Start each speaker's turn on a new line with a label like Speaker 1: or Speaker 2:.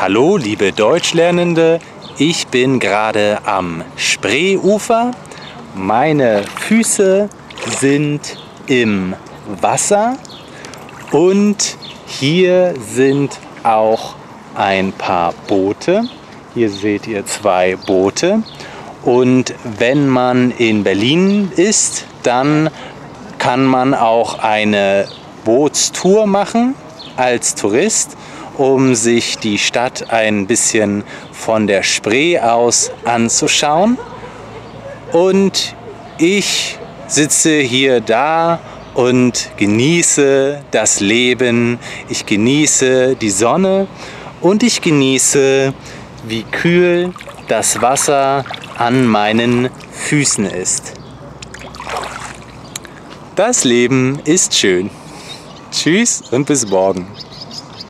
Speaker 1: Hallo liebe Deutschlernende, ich bin gerade am Spreeufer. Meine Füße sind im Wasser und hier sind auch ein paar Boote. Hier seht ihr 2 Boote. Und wenn man in Berlin ist, dann kann man auch eine Bootstour machen als Tourist, um sich die Stadt ein bisschen von der Spree aus anzuschauen. Und ich sitze hier da und genieße das Leben. Ich genieße die Sonne und ich genieße, wie kühl das Wasser an meinen Füßen ist. Das Leben ist schön. Tschüss und bis morgen.